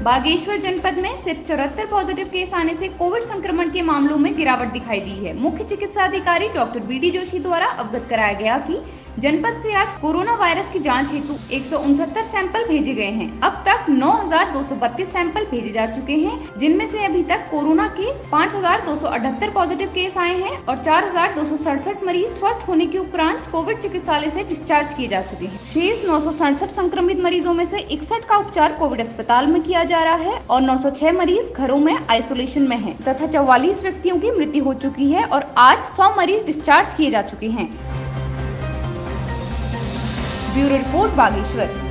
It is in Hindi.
बागेश्वर जनपद में सिर्फ 74 पॉजिटिव केस आने से कोविड संक्रमण के मामलों में गिरावट दिखाई दी है। मुख्य चिकित्सा अधिकारी डॉक्टर बीडी जोशी द्वारा अवगत कराया गया कि जनपद से आज कोरोना वायरस की जांच हेतु 169 सैंपल भेजे गए हैं। अब तक 9,232 सैंपल भेजे जा चुके हैं, जिनमें से अभी तक कोरोना के 5,278 पॉजिटिव केस आए हैं और 4,267 मरीज स्वस्थ होने के उपरांत कोविड चिकित्सालय से डिस्चार्ज किए जा चुके हैं। शेष 967 संक्रमित मरीजों में से 61 का उपचार कोविड अस्पताल में किया जा रहा है और 906 मरीज घरों में आइसोलेशन में हैं तथा 44 व्यक्तियों की मृत्यु हो चुकी है और आज 100 मरीज डिस्चार्ज किए जा चुके हैं। Bureau report Bageshwar.